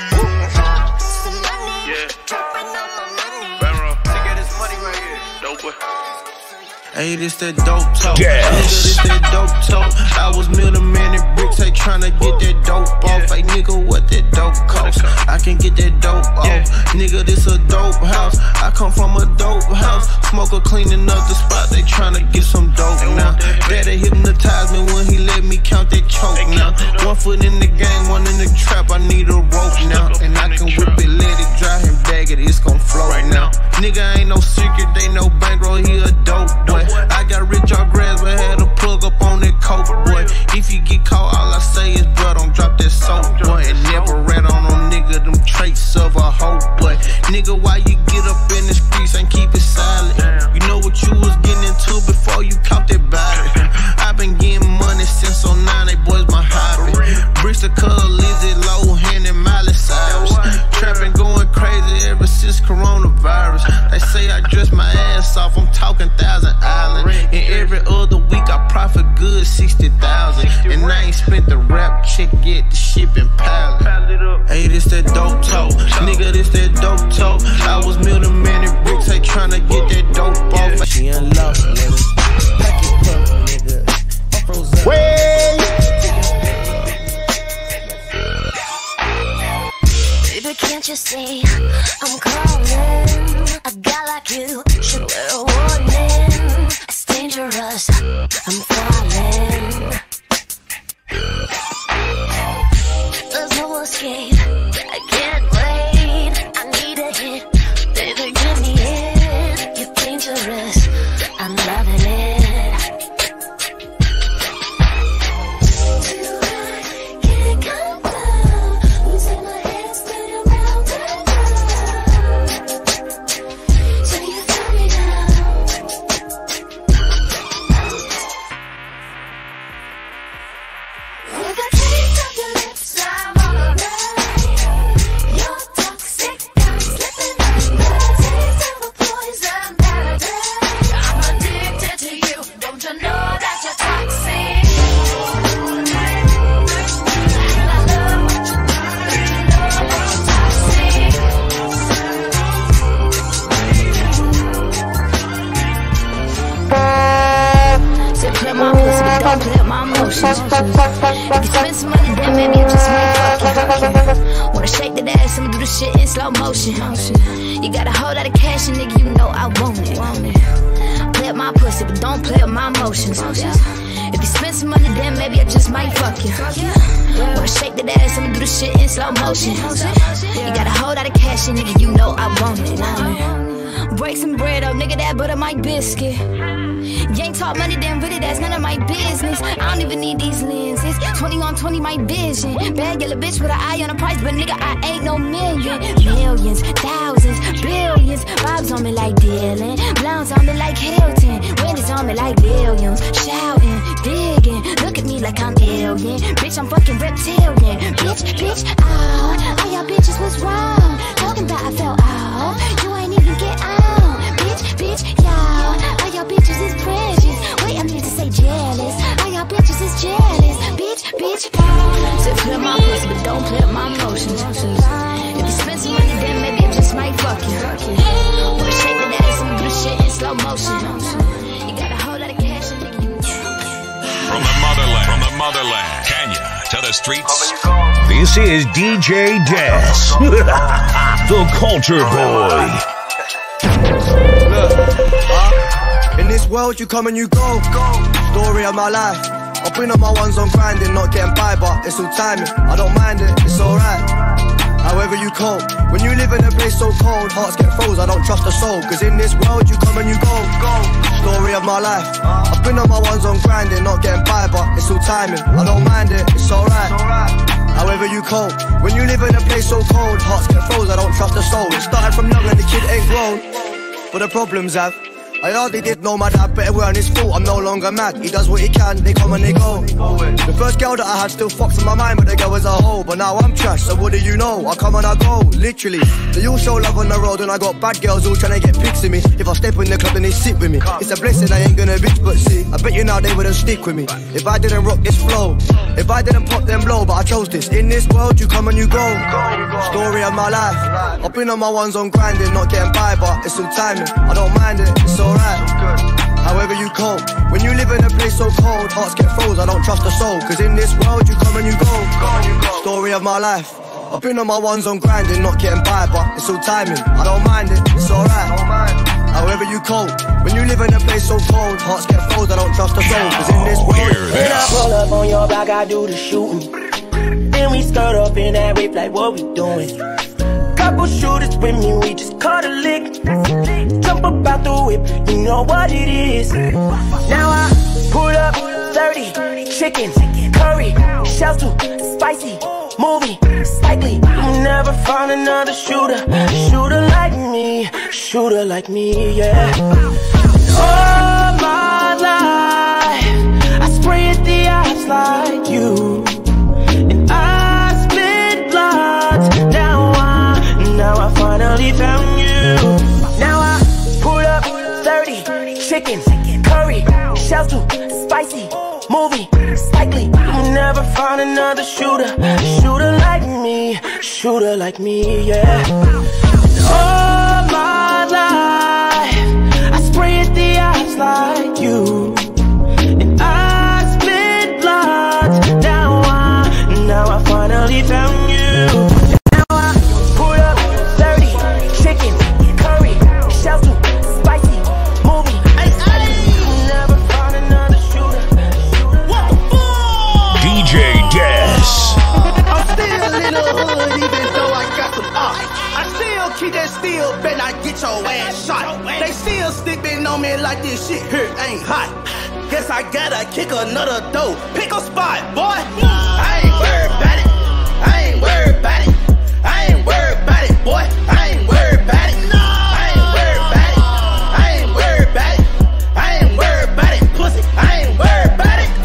Some money, Yeah. dropping on my money. Barrel, take this money right here. Dope boy. Hey, this that dope talk. Yes. Nigga, this that dope talk. I was middleman in bricks, hey, tryna get that dope off. Hey, nigga, what that dope cost? I can get that dope Oh, nigga, this a dope house. I come from a dope house. Smoker cleaning up the spot, they tryna get some dope now. Daddy hypnotized me when he let me count that choke now. One foot in the game, one in the trap, I need a rope now. And I can whip it, let it dry and bag it, it's gon' flow right now. Nigga ain't no secret, they no bankroll, he a dope boy. I got rich off grass, but had to plug up on that coke boy. If you get caught, all I say is bro, don't drop that soap boy. And never rat on them nigga, them traits of a hoe boy. Nigga, why you get up in the streets and keep it silent? You know what you was getting into before you caught that body. I been getting money since oh nine, they boys my hobby. Bricks the color, Lizzie, Lohan, and Miley Cyrus. Trapping going crazy ever since coronavirus. They say I dress my ass off, I'm talking Thousand Island. And every other week I profit good sixty thousand. And I ain't spent the rap check yet, the shipping pilot. Hey, this that dope talk, nigga, this that dope talk. I was milling many bricks, they tryna get that dope off. She in love, nigga. Pack it up, nigga. Wait. Baby, can't you see I'm calling? A guy like you should wear a warning. It's dangerous, I'm falling. There's no escape, I can't wait. I need a hit, baby, give me it. You're dangerous, I'm loving it. If you spend some money, then maybe it just might fuck you. Wanna shake that ass, I'ma do the shit in slow motion. You got a whole lot of cash, and nigga, you know I want it. Play with my pussy, but don't play with my emotions. If you spend some money, then maybe I just might fuck you. Wanna shake that ass, I'ma do the shit in slow motion. You got a whole lot of cash, and nigga, you know I want it. Break some bread up, nigga, that butter my biscuit. You ain't talk money, then really that's none of my business. I don't even need these lenses. Twenty on twenty, my vision. Bad yellow bitch with an eye on the price, but nigga, I ain't no million. Millions, thousands, billions. Vibes on me like Dylan, blondes on me like Hilton, Wendy's on me like Williams. Shouting, digging, look at me like I'm alien. Bitch, I'm fucking reptilian. Bitch, bitch, oh, all y'all bitches was wrong. Talking about I fell off, you ain't even get on. Bitch, bitch, y'all, all y'all bitches is precious. Wait, I need to say jealous. All y'all bitches is jealous. Bitch, bitch, so play my pussy, but don't play with my emotions. If you spend some money, then maybe it just might fuck you. Wanna shake that ass and do the shit in slow motion. You got a whole lot of cash, and nigga, you From the motherland, from the motherland, Kenya to the streets. This is D J Des, the Culture Boy. Look, uh, in this world you come and you go. Story of my life. I've been on my ones on grinding, not getting by, but it's all timing. I don't mind it, it's alright. However you cope, when you live in a place so cold, hearts get froze, I don't trust a soul. Cause in this world you come and you go. Story of my life. I've been on my ones on grinding, not getting by, but it's all timing. I don't mind it, it's alright. However you cope, when you live in a place so cold, hearts get froze, I don't trust a soul. It started from young and the kid ain't grown, but the problems have. I hardly did know my dad, better wear on his fault, I'm no longer mad. He does what he can, they come and they go. The first girl that I had still fucks in my mind, but the girl was a hoe. But now I'm trash, so what do you know? I come and I go, literally. They all show love on the road, and I got bad girls all trying to get pics of me. If I step in the club, then they sit with me. It's a blessing, I ain't gonna bitch, but see, I bet you now they wouldn't stick with me if I didn't rock this flow, if I didn't pop them blow. But I chose this. In this world you come and you go. Story of my life. I've been on my ones on grinding, not getting by, but it's all timing. I don't mind it, it's alright. However you cope, when you live in a place so cold, hearts get froze, I don't trust a soul. Cause in this world you come and you go. Story of my life. I've been on my ones on grinding, not getting by, but it's all timing. I don't mind it, it's alright. However you cope, when you live in a place so cold, hearts get froze, I don't trust the soul. Cause in this world, when I pull up on your block, I do the shooting. Then we skirt up in that whip like what we doing. Couple shooters with me, we just caught a lick. Jump up out the whip, you know what it is. Now I pull up thirty, chicken, curry, shells too spicy, movie, likely. You never find another shooter, shooter like me, shooter like me, yeah. All my life, I spray at the odds like you, and I spit bloods. Now I, now I finally found you. Now I pull up thirty, chicken, curry, shells too spicy, movie, likely. You never find another shooter, shooter like me, shooter like me, yeah. All my life, I spray at the odds like you, and I spit bloods. Now I, now I finally found you. Now I pull up thirty, chicken, curry, shells too spicy, movie, never find another shooter. D J Des. I'm still in the hood even though I got some ops. I still keep that steel, bet I get your ass shot. They still sleeping on me like this shit here ain't hot. Guess I gotta kick another door. Pick a spot, boy. I ain't worried about it. I ain't worried about it. I ain't worried about it, boy. I ain't worried about it. I ain't worried about it. I ain't worried about it. I ain't worried about it, pussy. I ain't worried about it.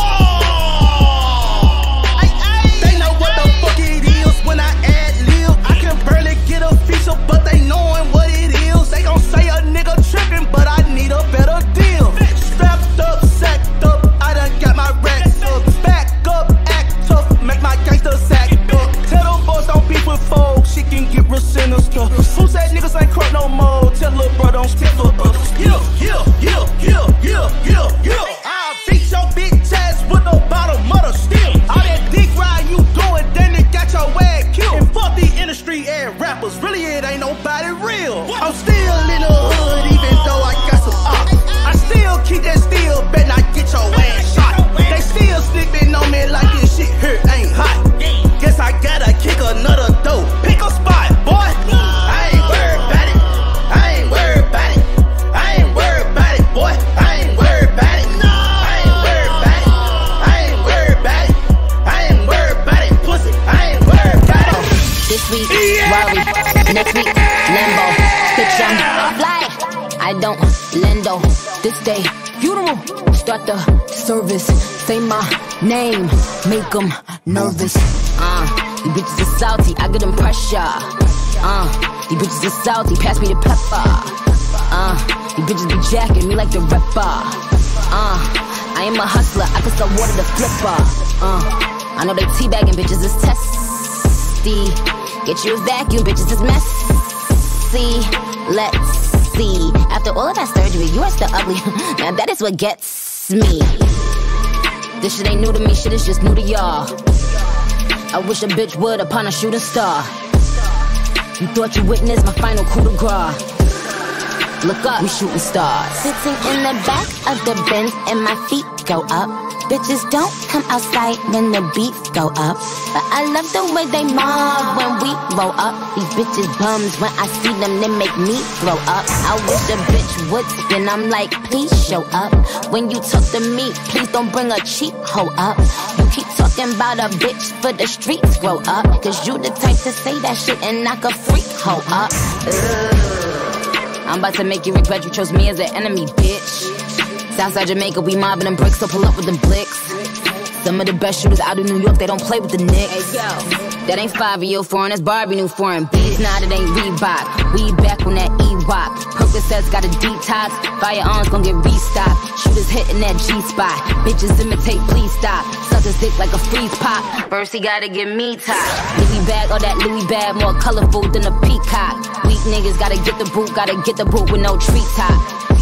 They know what the fuck it is when I add lib. I can barely get a feature, but they knowing what it is. They gon' say a nigga trippin', but I need a better deal. Strapped up, sacked up, I done got my racks up. Back up, act tough, make my gangster sack up. Tell them boys don't beef with folks, she can get real sinister. Who said niggas ain't crunk no more? Tell lil' bro don't stick for us. Yeah, yeah, yeah, yeah, yeah, yeah, yeah. I'll beat your bitch ass with the bottom of the steel. All that dick ride you doing, then it got your ass killed. And fuck the industry and rappers, really it ain't nobody real. I'm still in the hood even though I got some ops. I still keep that steel, bet I get your ass shot. They still sleeping on me like this shit here ain't hot. Guess I gotta kick another door. Pick a spot, boy. I ain't worried about it. I ain't worried about it. I ain't worried about it, boy. I ain't worried about it. I ain't worried about it. I ain't worried about it. I ain't worried about it, pussy. I ain't worried about it. This week, Rari, next week, Lambo. Bitch, I'm fly. I don't lendo. This day, beautiful. Start the service. Say my name. Make them nervous. Uh, these bitches are salty. I get them pressure. Uh, these bitches are salty. Pass me the pepper. Uh, these bitches be jacking me like the rapper. Uh, I am a hustler. I can sell water to flipper. Uh, I know they teabagging bitches is testy. Get you a vacuum, bitches is messy. Let's see. After all of that surgery, you are still ugly. Now that is what gets me. This shit ain't new to me, shit is just new to y'all. I wish a bitch would upon a shooting star. You thought you witnessed my final coup de grace. Look up, we shooting stars. Sitting in the back of the Benz and my feet go up. Bitches don't come outside when the beats go up. But I love the way they mob when we roll up. These bitches bums, when I see them, they make me throw up. I wish a bitch would spin, I'm like, please show up. When you talk to me, please don't bring a cheap hoe up. You keep talking about a bitch for the streets, grow up. Cause you the type to say that shit and knock a freak hoe up. Ugh. I'm about to make you regret you chose me as an enemy, bitch. Southside Jamaica, we mobbing them bricks, so pull up with them blicks. Some of the best shooters out of New York, they don't play with the Knicks. Hey, yo. That ain't five of your foreign, that's Barbie new foreign. Beats, nah, that ain't Reebok. We back on that E-Rock. Percocets got a detox. Firearms gon' get restocked. Shooters hitting that G-spot. Bitches imitate, please stop. Suckers dick like a freeze pop. First he gotta get me top. Louis bag or that Louis bag, more colorful than a peacock. Weak niggas gotta get the boot, gotta get the boot with no treetop.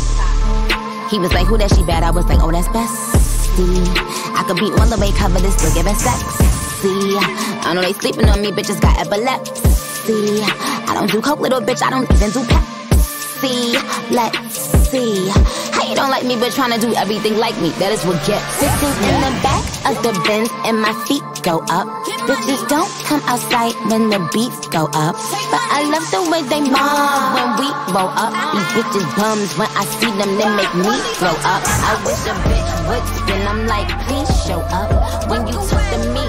He was like, who that she bad? I was like, oh, that's Bestie. I could be all the way covered, this still giving sex. See, I know they sleeping on me, bitches got epilepsy. I don't do coke, little bitch, I don't even do Pepsi. Let's see. How you don't like me, but trying to do everything like me? That is what gets. Sitting in the back of the Benz and my feet go up. Bitches don't come outside when the beats go up. But I love the way they mob when we roll up. These bitches bums, when I see them, they make me grow up. I wish a bitch would spin, I'm like, please show up when you talk to me.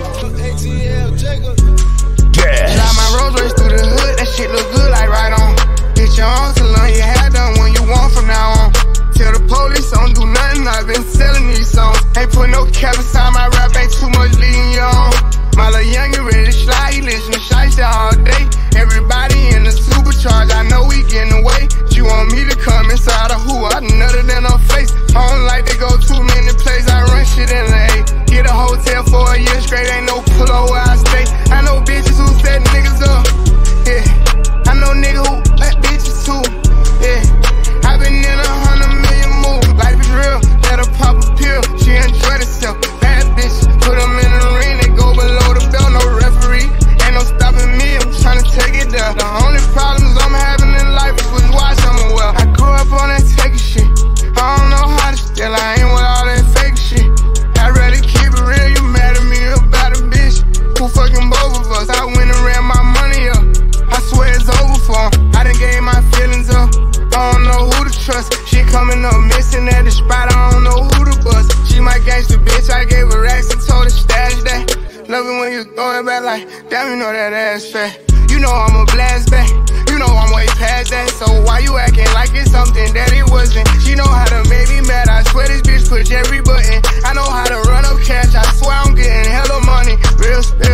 Slide my Rolls Royce through the hood, that shit look good like right on. Get your own salon, your hair done when you want from now on. Tell the police I don't do nothing, I've been selling these songs. Ain't put no cap inside my rap, ain't too much leading you on. My little youngin' ready to slide, he listen to Shiesty all day. Everybody in the supercharge, I know we getting away. She want me to come inside of who, I nutter than her face. I don't like to go too many places, I run shit in the A. Get a hotel for a year straight, ain't no pillow where I stay. I know bitches who set niggas up, yeah. I know niggas who let bitches too, yeah. I been in a hundred million moves, life is real, let her pop a pill, she enjoy herself. Bad bitch, put them in the ring, they go below the belt, no referee. Ain't no stopping me, I'm tryna take it down. The only problems I'm having in life is with watch, I'm well. I grew up on that taking shit, I don't know how to steal, I ain't with all that fake shit. I'd rather keep it real, you mad at me about a bitch who fucking both of us. I went and ran my money up, I swear it's over for him. I done gave my feelings up, I don't know who to trust. She coming up missing at the spot, I don't know who to bust. She my gangster bitch, I gave her racks and told her stash that. Love it when you throw it back like, damn, you know that ass fat. You know I'm a blast back, you know I'm way past that. So why you acting like it's something that it wasn't? She know how to make me mad, I swear this bitch push every button. I know how to run up cash, I swear I'm getting hella money, real spill.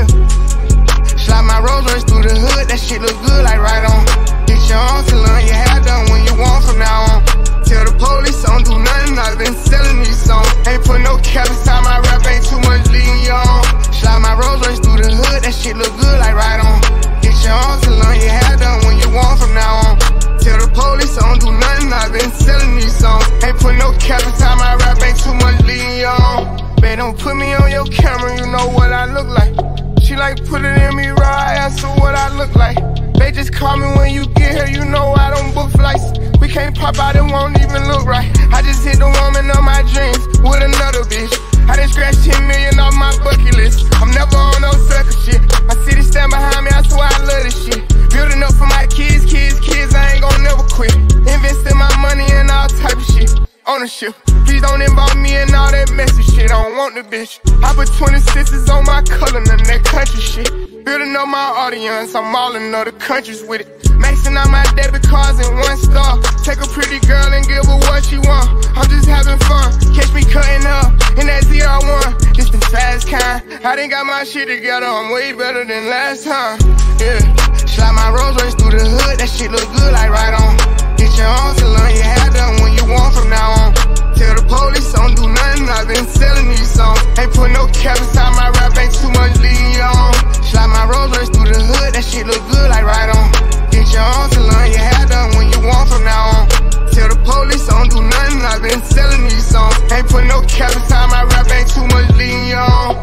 Slide my Rolls Royce through the hood, that shit look good like right on. Get your own salon, your hair done when you want from now on. Tell the police I don't do nothing, I've been selling these songs. Ain't put no cap inside my rap, ain't too much leading you on. Slide my Rolls Royce through the hood, that shit look good like right on. Get your own salon, your hair done when you want from now on. Tell the police I don't do nothing, I've been selling these songs. Ain't put no cap inside my rap, ain't too much leading you on. Babe, don't put me on your camera, you know what I look like. She like, put it in me raw, I answer what I look like. They just call me when you get here, you know I don't book flights. We can't pop out, it won't even look right. I just hit the woman of my dreams with another bitch. I done scratched ten million off my bucket list. I'm never on no sucker shit. My city stand behind me, I swear I love this shit. Building up for my kids, kids, kids, I ain't gon' never quit. Investing my money in all type of shit. Ownership, please don't involve me in all that messy shit. I don't want the bitch. I put twenty-sixes on my color, none of that country shit. Building up my audience, I'm all in other countries with it. Maxing out my debit cards in one star. Take a pretty girl and give her what she want. I'm just having fun. Catch me cutting up in that Z R one. This the fast kind. I done got my shit together, I'm way better than last time. Yeah, slide my Rolls Royce through the hood, that shit look good like right on. Get your own salon, your hair done when you want from now on. Tell the police I don't do nothing, I've been selling these songs. Ain't put no cap inside my rap, ain't too much leading you on. Slide my Rolls Royce through the hood, that shit look good like right on. Get your own salon, your hair done when you want from now on. Tell the police I don't do nothing, I've been selling these songs. Ain't put no cap inside my rap, ain't too much leading you on.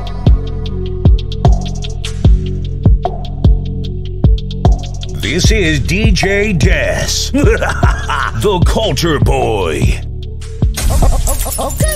This is D J Des, the Culture Boy. Okay.